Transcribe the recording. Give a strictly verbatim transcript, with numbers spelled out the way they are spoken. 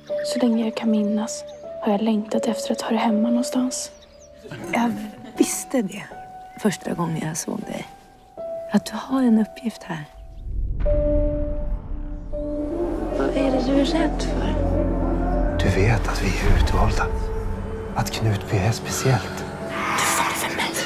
Så länge jag kan minnas har jag längtat efter att höra hemma någonstans. Jag visste det första gången jag såg dig. Att du har en uppgift här. Vad är det du är rädd för? Du vet att vi är utvalda. Att Knutby är speciellt. Du får det för mig.